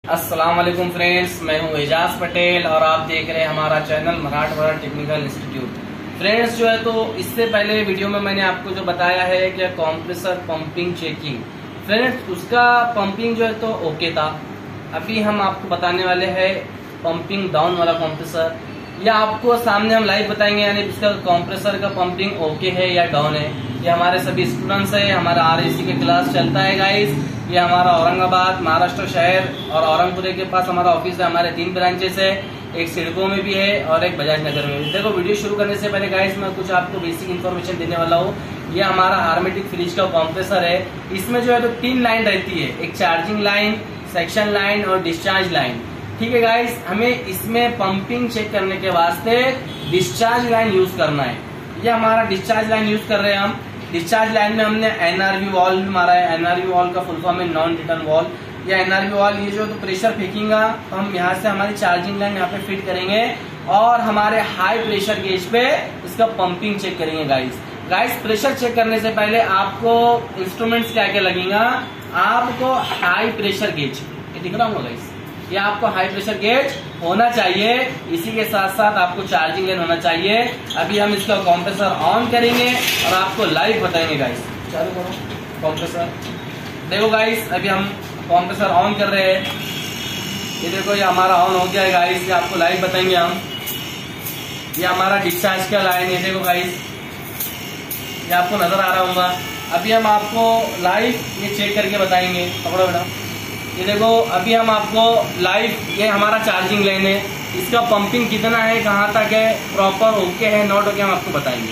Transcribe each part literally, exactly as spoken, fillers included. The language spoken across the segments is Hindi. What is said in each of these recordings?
अस्सलाम वालेकुम फ्रेंड्स, मैं हूं एजाज पटेल और आप देख रहे हैं हमारा channel Marathwada technical institute. Friends जो है तो इससे पहले वीडियो में मैंने आपको जो बताया है कि कॉम्प्रेसर पंपिंग चेकिंग, फ्रेंड्स उसका पंपिंग जो है तो ओके था। अभी हम आपको बताने वाले हैं पंपिंग डाउन वाला कॉम्प्रेसर, या आपको सामने हम लाइव बताएंगे यानी इसका कॉम्प्रेसर का पंपिंग ओके है या डाउन है। ये हमारे सभी स्टूडेंट्स है, हमारा आरएसी का क्लास चलता है गाइस। ये हमारा औरंगाबाद महाराष्ट्र शहर और औरंगपुर के पास हमारा ऑफिस है। हमारे तीन ब्रांचेस है, एक सिडको में भी है और एक बजाज नगर में भी। देखो वीडियो शुरू करने से पहले गाइस मैं कुछ आपको बेसिक इन्फॉर्मेशन देने वाला हूँ। ये हमारा हार्मेटिक फ्रिज का कॉम्प्रेसर है। इसमें जो है तो तीन लाइन रहती है, एक चार्जिंग लाइन, सेक्शन लाइन और डिस्चार्ज लाइन। ठीक है गाइस, हमें इसमें पंपिंग चेक करने के वास्ते डिस्चार्ज लाइन यूज करना है। ये हमारा डिस्चार्ज लाइन यूज कर रहे हैं हम। डिस्चार्ज लाइन में हमने एनआरवी वॉल भी मारा है। एनआरवी वॉल का फुल फॉर्म है नॉन रिटर्न वॉल। ये एनआरवी वॉल ये जो तो प्रेशर फेंकेगा तो हम यहाँ से हमारी चार्जिंग लाइन यहाँ पे फिट करेंगे और हमारे हाई प्रेशर गेज पे इसका पंपिंग चेक करेंगे गाइस। गाइस प्रेशर चेक करने से पहले आपको इंस्ट्रूमेंट्स क्या क्या लगेगा। आपको हाई प्रेशर गेज, ये दिख रहा होगा गाइस, ये आपको हाई प्रेशर गेज होना चाहिए। इसी के साथ साथ आपको चार्जिंग लाइन होना चाहिए। अभी हम इसका कंप्रेसर ऑन करेंगे और आपको लाइव बताएंगे गाइस। चालू करो कंप्रेसर। देखो गाइस, अभी हम कंप्रेसर ऑन कर रहे हैं। ये देखो ये हमारा ऑन हो गया है गाइस। ये आपको लाइव बताएंगे हम। ये हमारा डिस्चार्ज का लाइन है, देखो गाइस, ये आपको नजर आ रहा होगा। अभी हम आपको लाइव ये चेक करके बताएंगे। पकड़ो बेटा, ये देखो अभी हम आपको लाइव, ये हमारा चार्जिंग लाइन है, इसका पंपिंग कितना है, कहाँ तक है, प्रॉपर ओके है नॉट ओके, हम आपको बताएंगे।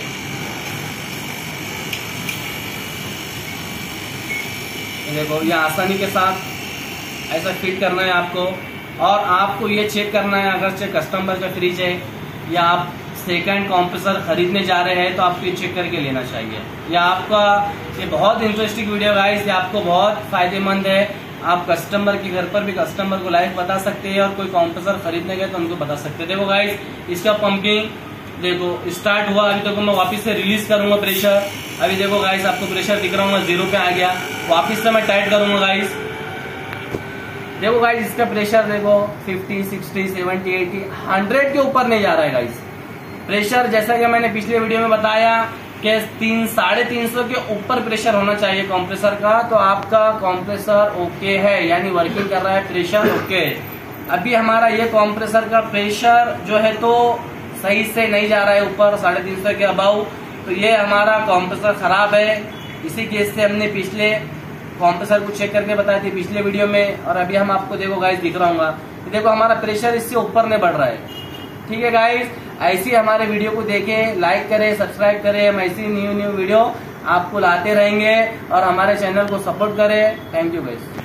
ये देखो ये आसानी के साथ ऐसा फिट करना है आपको। और आपको ये चेक करना है, अगर से कस्टमर का फ्रिज है या आप सेकंड कॉम्प्रेसर खरीदने जा रहे हैं तो आपको ये चेक करके लेना चाहिए। ये आपका ये बहुत इंटरेस्टिंग वीडियो गाइस, ये आपको बहुत फायदेमंद है। आप कस्टमर के घर पर भी कस्टमर को लाइव बता सकते हैं और कोई कॉम्प्रेसर खरीदने गए तो उनको बता सकते हैं। देखो गाइस, इसका पंपिंग देखो स्टार्ट हुआ। अभी देखो मैं वापस से रिलीज करूंगा प्रेशर। अभी देखो गाइस, आपको प्रेशर दिख रहा होगा, जीरो पे आ गया। वापस से मैं टाइट करूंगा गाइस। देखो गाइस, इसका प्रेशर देखो पचास, साठ, सत्तर, अस्सी, सौ के ऊपर नहीं जा रहा है गाइस प्रेशर। जैसा कि मैंने पिछले वीडियो में बताया कि तीन साढ़े तीन सौ के ऊपर प्रेशर होना चाहिए कंप्रेसर का, तो आपका कंप्रेसर ओके है, यानी वर्किंग कर रहा है, प्रेशर ओके। अभी हमारा ये कंप्रेसर का प्रेशर जो है तो सही से नहीं जा रहा है ऊपर, साढ़े तीन सौ के अबाउ, तो ये हमारा कंप्रेसर खराब है। इसी केस से हमने पिछले कंप्रेसर को चेक करके बताया थी पिछले वीडियो में। और अभी हम आपको देखो गाइस दिख रहा होगा, देखो हमारा प्रेशर इससे ऊपर नहीं बढ़ रहा है। ठीक है गाइस, ऐसी हमारे वीडियो को देखें, लाइक करें, सब्सक्राइब करें। हम ऐसी न्यू न्यू वीडियो आपको लाते रहेंगे और हमारे चैनल को सपोर्ट करें। Thank you guys.